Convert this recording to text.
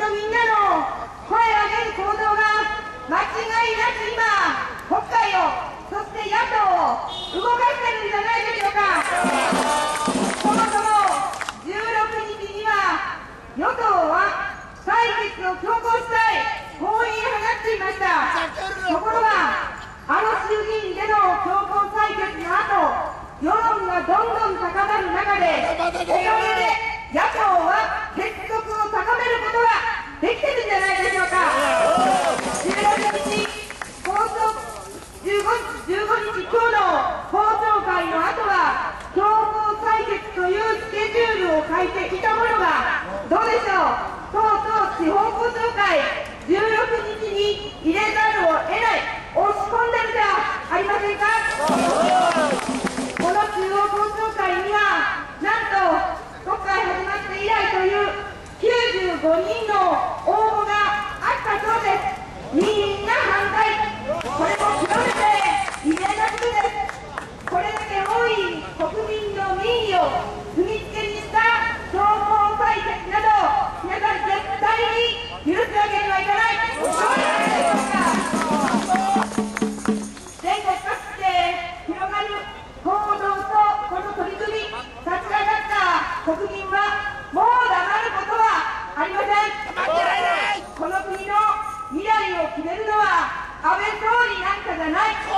のみんなの声を上げる行動が間違いなく今、国会を、そして野党を動かしているんじゃないでしょうか。そもそも16日には与党は採決を強行したい公認を放っていました。ところが衆議院での強行採決の後、世論がどんどん高まる中で、おかげで野党は結束を高めることができてるんじゃないでしょうか。16日、15日、今日の公聴会の後は強行採決というスケジュールを書いていたものが、どうでしょう、とうとう地方公聴会16日に入れざるを得ない、押し込んでるじゃありませんか。この中央公聴会には、なんと国会始まって以来という95人の応募があったそうです。みんな反対。これも極めて異例なことです。これだけ多い国民の民意を踏みつけにした強行採決など、皆さん絶対に許すわけにはいかない。そうじゃないでしょうか。全国各地で広がる報道とこの取り組み、立ち上がった国民はもう黙ることはありません。この国の未来を決めるのは安倍総理なんかじゃない。